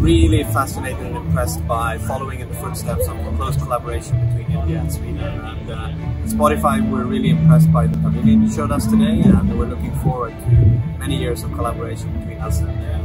really fascinated and impressed by following in the footsteps of a close collaboration between India and Sweden. And Spotify, we're really impressed by the Pavilion you showed us today, and we're looking forward to many years of collaboration between us and